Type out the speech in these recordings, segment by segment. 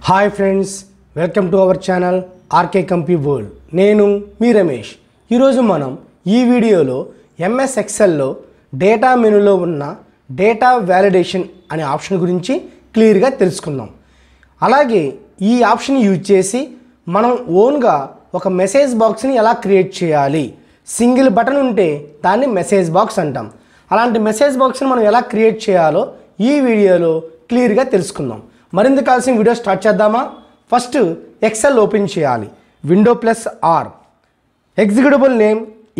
Hi friends, welcome to our channel RK compy world. నేను మీ రమేష్. ఈరోజు మనం ఈ వీడియోలో ఎంఎస్ ఎక్సెల్లో డేటా మెనూలో ఉన్న డేటా వ్యాలిడేషన్ అనే ఆప్షన్ గురించి క్లియర్గా తెలుసుకుందాం. అలాగే ఈ ఆప్షన్ యూజ్ చేసి మనం ఓన్గా ఒక మెసేజ్ బాక్స్ని ఎలా క్రియేట్ చేయాలి. సింగిల్ బటన్ ఉంటే దాన్ని మెసేజ్ బాక్స్ అంటాం. అలాంటి మెసేజ్ బాక్స్ని మనం ఎలా క్రియేట్ చేయాలో ఈ వీడియోలో క్లియర్గా తెలుసుకుందాం. మరింత కావాల్సిన వీడియో స్టార్ట్ చేద్దామా? ఫస్ట్ ఎక్సెల్ ఓపెన్ చేయాలి. Window plus R, executable name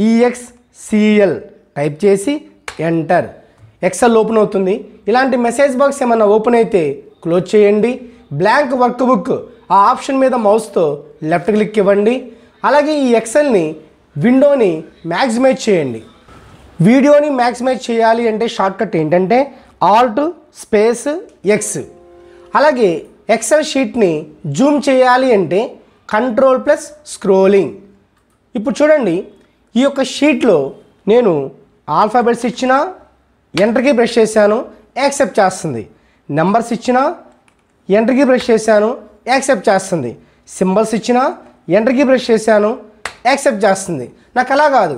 EXCL type చేసి ఎంటర్. ఎక్సెల్ ఓపెన్ అవుతుంది. ఇలాంటి మెసేజ్ బాక్స్ ఏమన్నా ఓపెన్ అయితే క్లోజ్ చేయండి. బ్లాంక్ వర్క్ బుక్ ఆ ఆప్షన్ మీద మౌస్తో లెఫ్ట్ క్లిక్ ఇవ్వండి. అలాగే ఈ ఎక్సెల్ని విండోని మ్యాక్సిమైజ్ చేయండి. వీడియోని మ్యాక్సిమైజ్ చేయాలి అంటే షార్ట్కట్ ఏంటంటే ఆల్ట్ స్పేస్ ఎక్స్. అలాగే ఎక్సెల్ షీట్ని జూమ్ చేయాలి అంటే కంట్రోల్ ప్లస్ స్క్రోలింగ్. ఇప్పుడు చూడండి, ఈ యొక్క షీట్లో నేను ఆల్ఫాబెట్స్ ఇచ్చిన ఎంటర్కి ప్రెస్ చేశాను, యాక్సెప్ట్ చేస్తుంది. నెంబర్స్ ఇచ్చిన ఎంటర్కి ప్రెస్ చేశాను, యాక్సెప్ట్ చేస్తుంది. సింబల్స్ ఇచ్చిన ఎంటర్కి ప్రెస్ చేశాను, యాక్సెప్ట్ చేస్తుంది. నాకు అలా కాదు,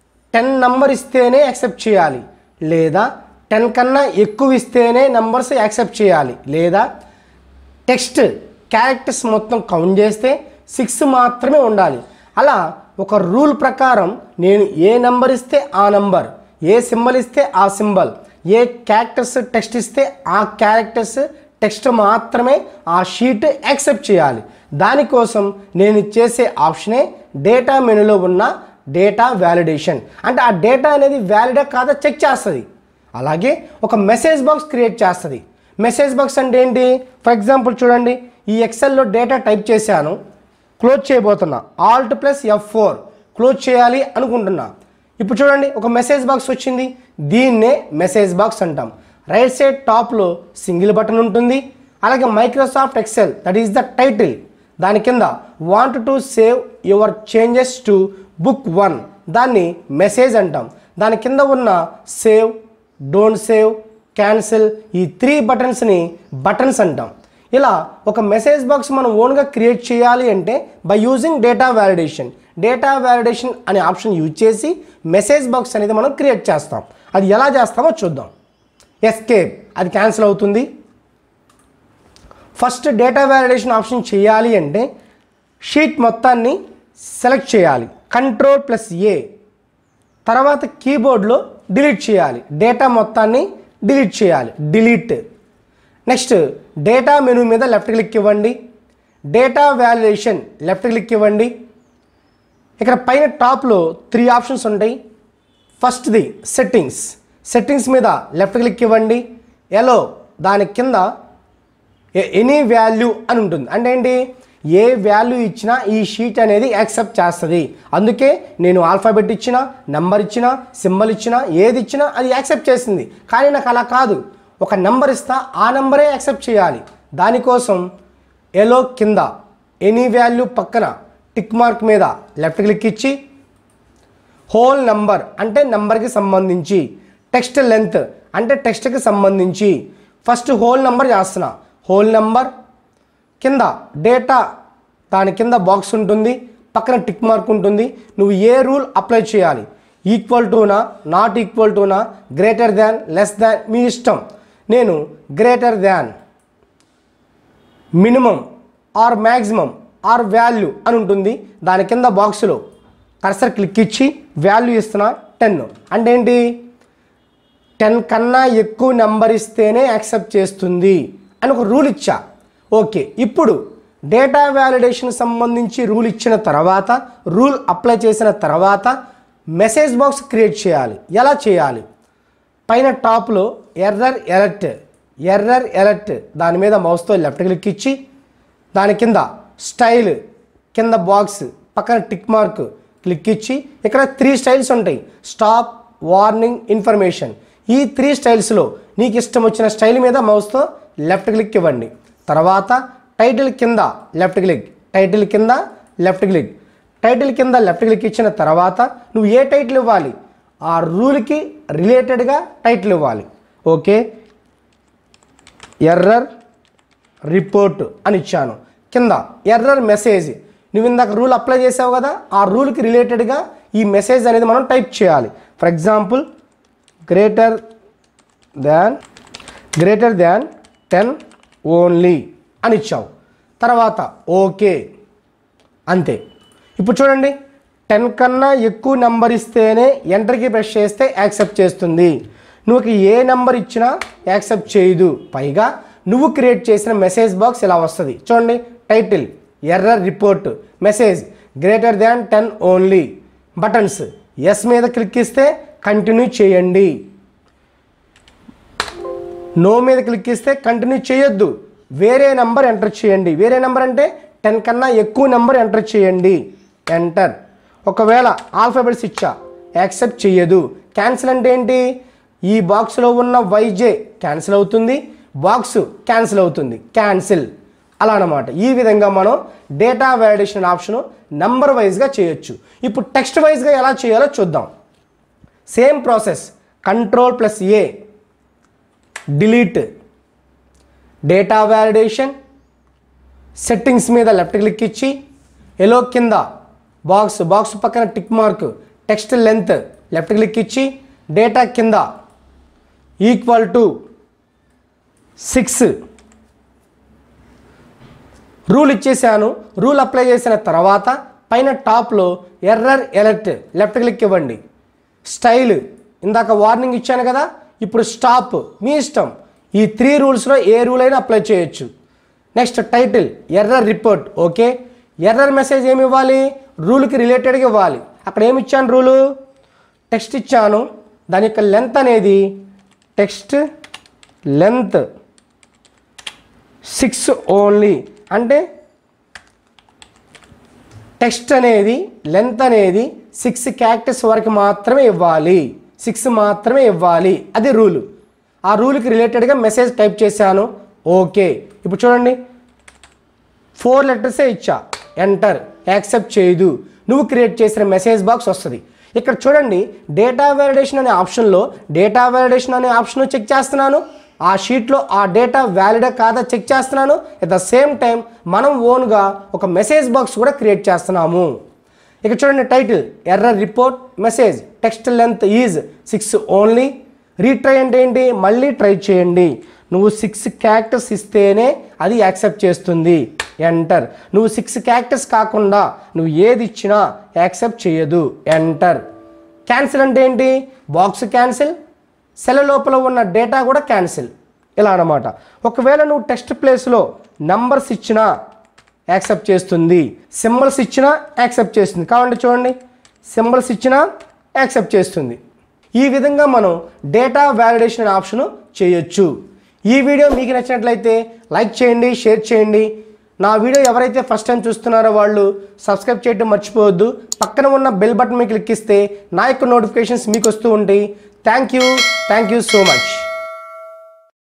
10 నంబర్ ఇస్తేనే యాక్సెప్ట్ చేయాలి, లేదా 10 కన్నా ఎక్కువ ఇస్తేనే నంబర్స్ యాక్సెప్ట్ చేయాలి, లేదా టెక్స్ట్ క్యారెక్టర్స్ మొత్తం కౌంట్ చేస్తే 6 మాత్రమే ఉండాలి. అలా ఒక రూల్ ప్రకారం నేను ఏ నంబర్ ఇస్తే ఆ నంబర్, ఏ సింబల్ ఇస్తే ఆ సింబల్, ఏ క్యారెక్టర్స్ టెక్స్ట్ ఇస్తే ఆ క్యారెక్టర్స్ టెక్స్ట్ మాత్రమే ఆ షీట్ యాక్సెప్ట్ చేయాలి. దానికోసం నేను చేసే ఆప్షనే డేటా మెనూలో ఉన్న డేటా వ్యాలిడేషన్. అంటే ఆ డేటా అనేది వ్యాలిడా కాదా చెక్ చేస్తుంది. అలాగే ఒక మెసేజ్ బాక్స్ క్రియేట్ చేస్తుంది. మెసేజ్ బాక్స్ అంటే ఏంటి? ఫర్ ఎగ్జాంపుల్ చూడండి, ఈ ఎక్సెల్లో డేటా టైప్ చేశాను, క్లోజ్ చేయబోతున్నా. ఆల్ట్ ప్లస్ F4 క్లోజ్ చేయాలి అనుకుంటున్నా. ఇప్పుడు చూడండి, ఒక మెసేజ్ బాక్స్ వచ్చింది. దీన్నే మెసేజ్ బాక్స్ అంటాం. రైట్ సైడ్ టాప్లో సింగిల్ బటన్ ఉంటుంది. అలాగే Microsoft Excel, that is the title. దాని కింద want to save your changes to book 1, దాన్ని మెసేజ్ అంటాం. దాని కింద ఉన్న సేవ్, డోంట్ సేవ్, క్యాన్సిల్, ఈ 3 బటన్స్ని బటన్స్ అంటాం. ఇలా ఒక మెసేజ్ బాక్స్ మనం ఓన్గా క్రియేట్ చేయాలి అంటే by using data validation. Data validation అనే ఆప్షన్ యూజ్ చేసి మెసేజ్ బాక్స్ అనేది మనం క్రియేట్ చేస్తాం. అది ఎలా చేస్తామో చూద్దాం. ఎస్కేప్, అది క్యాన్సిల్ అవుతుంది. ఫస్ట్ డేటా వ్యాలిడేషన్ ఆప్షన్ చేయాలి అంటే షీట్ మొత్తాన్ని సెలెక్ట్ చేయాలి, కంట్రోల్ ప్లస్ A. తర్వాత కీబోర్డ్లో డిలీట్ చేయాలి, డేటా మొత్తాన్ని డిలీట్ చేయాలి, డిలీట్. నెక్స్ట్ డేటా మెనూ మీద లెఫ్ట్ క్లిక్ ఇవ్వండి. డేటా వ్యాలిడేషన్ లెఫ్ట్ క్లిక్ ఇవ్వండి. ఇక్కడ పైన టాప్లో 3 ఆప్షన్స్ ఉంటాయి. ఫస్ట్ది సెట్టింగ్స్. సెట్టింగ్స్ మీద లెఫ్ట్ క్లిక్ ఇవ్వండి. ఎలో, దాని కింద ఎనీ వాల్యూ అని ఉంటుంది. అంటే ఏంటి? ఏ వాల్యూ ఇచ్చినా ఈ షీట్ అనేది యాక్సెప్ట్ చేస్తుంది. అందుకే నేను ఆల్ఫాబెట్ ఇచ్చినా, నెంబర్ ఇచ్చినా, సింబల్ ఇచ్చినా, ఏది ఇచ్చినా అది యాక్సెప్ట్ చేసింది. కానీ నాకు అలా కాదు, ఒక నెంబర్ ఇస్తా, ఆ నెంబరే యాక్సెప్ట్ చేయాలి. దానికోసం ఎలో కింద ఎనీ వాల్యూ పక్కన టిక్ మార్క్ మీద లెఫ్ట్ క్లిక్ ఇచ్చి హోల్ నెంబర్ అంటే నెంబర్కి సంబంధించి, టెక్స్ట్ లెంత్ అంటే టెక్స్ట్కి సంబంధించి ఫస్ట్ హోల్ నెంబర్ చేస్తున్నా. హోల్ నెంబర్ కింద డేటా, దాని కింద బాక్స్ ఉంటుంది, పక్కన టిక్ మార్క్ ఉంటుంది. నువ్వు ఏ రూల్ అప్లై చేయాలి, ఈక్వల్ టునా, నాట్ ఈక్వల్ టునా, గ్రేటర్ దాన్, లెస్ దాన్, మీ ఇష్టం. నేను greater than, minimum or maximum or value అని ఉంటుంది. దాని కింద బాక్స్లో కర్సర్ క్లిక్ ఇచ్చి వాల్యూ ఇస్తున్నా 10. అంటే ఏంటి? 10 కన్నా ఎక్కువ నెంబర్ ఇస్తేనే యాక్సెప్ట్ చేస్తుంది అని ఒక రూల్ ఇచ్చా. ఓకే, ఇప్పుడు డేటా వ్యాలిడేషన్ సంబంధించి రూల్ ఇచ్చిన తర్వాత, రూల్ అప్లై చేసిన తర్వాత మెసేజ్ బాక్స్ క్రియేట్ చేయాలి. ఎలా చేయాలి? పైన టాప్లో ఎర్రర్ ఎలర్ట్, దాని మీద మౌస్తో లెఫ్ట్ క్లిక్ ఇచ్చి దాని కింద స్టైల్ కింద బాక్స్ పక్కన టిక్ మార్క్ క్లిక్ ఇచ్చి ఇక్కడ 3 స్టైల్స్ ఉంటాయి. Stop, warning, information. ఈ 3 స్టైల్స్లో నీకు ఇష్టం వచ్చిన స్టైల్ మీద మౌస్తో లెఫ్ట్ క్లిక్ ఇవ్వండి. తర్వాత టైటిల్ కింద లెఫ్ట్ క్లిక్, టైటిల్ కింద లెఫ్ట్ క్లిక్, టైటిల్ కింద లెఫ్ట్ క్లిక్ ఇచ్చిన తర్వాత నువ్వు ఏ టైటిల్ ఇవ్వాలి, ఆ రూల్కి రిలేటెడ్గా టైటిల్ ఇవ్వాలి. ఓకే, ఎర్రర్ రిపోర్ట్ అని ఇచ్చాను. కింద ఎర్రర్ మెసేజ్, నువ్వు ఇందాక రూల్ అప్లై చేసావు కదా, ఆ రూల్కి రిలేటెడ్గా ఈ మెసేజ్ అనేది మనం టైప్ చేయాలి. For example greater than 10 only అని ఇచ్చావు. తర్వాత ఓకే, అంతే. ఇప్పుడు చూడండి, 10 కన్నా ఎక్కువ నెంబర్ ఇస్తేనే ఎంటర్కి ప్రెస్ చేస్తే యాక్సెప్ట్ చేస్తుంది. నువ్వు ఏ నెంబర్ ఇచ్చినా యాక్సెప్ట్ చేయదు. పైగా నువ్వు క్రియేట్ చేసిన మెసేజ్ బాక్స్ ఇలా వస్తుంది. చూడండి, title error report, message greater than 10 only. Buttons yes మీద క్లిక్ ఇస్తే కంటిన్యూ చేయండి, నో మీద క్లిక్ ఇస్తే కంటిన్యూ చేయొద్దు, వేరే నెంబర్ ఎంటర్ చేయండి. వేరే నెంబర్ అంటే 10 కన్నా ఎక్కువ నెంబర్ ఎంటర్ చేయండి, ఎంటర్. ఒకవేళ ఆల్ఫాబెట్స్ ఇచ్చా యాక్సెప్ట్ చేయదు. క్యాన్సిల్ అంటే ఏంటి, ఈ బాక్స్లో ఉన్న వైజే క్యాన్సిల్ అవుతుంది, బాక్స్ క్యాన్సిల్ అవుతుంది, క్యాన్సిల్ అలా అన్నమాట. ఈ విధంగా మనం డేటా వ్యాలిడేషన్ ఆప్షన్ నెంబర్ వైజ్గా చేయొచ్చు. ఇప్పుడు టెక్స్ట్ వైజ్గా ఎలా చేయాలో చూద్దాం. Same process, Ctrl+A delete, data validation, settings మీద లెఫ్ట్ క్లిక్ ఇచ్చి ఎలో కింద బాక్స్ పక్కన tick mark, text length left click ఇచ్చి డేటా కింద = 6 రూల్ ఇచ్చేసాను. రూల్ అప్లై చేసిన తర్వాత పైన టాప్లో ఎర్రర్ ఎలర్ట్ లెఫ్ట్ క్లిక్ ఇవ్వండి. స్టైల్ ఇందాక వార్నింగ్ ఇచ్చాను కదా, ఇప్పుడు స్టాప్ మీ ఇష్టం. ఈ 3 రూల్స్లో ఏ రూల్ అయినా అప్లై చేయొచ్చు. Next title error report, okay. Error message ఏమి ఇవ్వాలి, రూల్కి రిలేటెడ్గా ఇవ్వాలి. అక్కడ ఏమి ఇచ్చాను, రూలు టెక్స్ట్ ఇచ్చాను, దాని యొక్క లెంత్ అనేది టెక్స్ట్ లెంత్ 6 ఓన్లీ. అంటే టెక్స్ట్ అనేది లెంత్ అనేది 6 క్యారెక్టర్స్ వరకు మాత్రమే ఇవ్వాలి, 6 మాత్రమే ఇవ్వాలి, అది రూలు. ఆ రూల్కి రిలేటెడ్గా మెసేజ్ టైప్ చేశాను, ఓకే. ఇప్పుడు చూడండి, 4 లెటర్సే ఇచ్చా, ఎంటర్, యాక్సెప్ట్ చేయదు. నువ్వు క్రియేట్ చేసిన మెసేజ్ బాక్స్ వస్తుంది. ఇక్కడ చూడండి, డేటా వ్యాలిడేషన్ అనే ఆప్షన్లో డేటా వ్యాలిడేషన్ అనే ఆప్షన్ చెక్ చేస్తున్నాను, ఆ షీట్లో ఆ డేటా వ్యాలిడా కాదా చెక్ చేస్తున్నాను. ఎట్ ద సేమ్ టైం మనం ఓన్గా ఒక మెసేజ్ బాక్స్ కూడా క్రియేట్ చేస్తున్నాము. ఇక చూడండి, title error report, message text length is 6 only. Retry అంటే ఏంటి, మళ్ళీ ట్రై చేయండి. నువ్వు 6 క్యారెక్టర్స్ ఇస్తేనే అది యాక్సెప్ట్ చేస్తుంది, ఎంటర్. నువ్వు 6 క్యారెక్టర్స్ కాకుండా నువ్వు ఏది ఇచ్చినా యాక్సెప్ట్ చేయదు, ఎంటర్. క్యాన్సిల్ అంటే ఏంటి, బాక్స్ క్యాన్సిల్, సెల్ లోపల ఉన్న డేటా కూడా క్యాన్సిల్, ఇలా అన్నమాట. ఒకవేళ నువ్వు టెక్స్ట్ ప్లేస్లో నంబర్స్ ఇచ్చినా యాక్సెప్ట్ చేస్తుంది, సింబల్స్ ఇచ్చినా యాక్సెప్ట్ చేస్తుంది. కావాలంటే చూడండి, సింబల్స్ ఇచ్చినా యాక్సెప్ట్ చేస్తుంది. ఈ విధంగా మనం డేటా వ్యాలిడేషన్ ఆప్షన్ చేయొచ్చు. ఈ వీడియో మీకు నచ్చినట్లయితే లైక్ చేయండి, షేర్ చేయండి. నా వీడియో ఎవరైతే ఫస్ట్ టైం చూస్తున్నారో వాళ్ళు సబ్స్క్రైబ్ చేయడం మర్చిపోవద్దు. పక్కన ఉన్న బెల్ బటన్ మీద క్లిక్ ఇస్తే నా యొక్క నోటిఫికేషన్స్ మీకు వస్తూ ఉంటాయి. Thank you so much.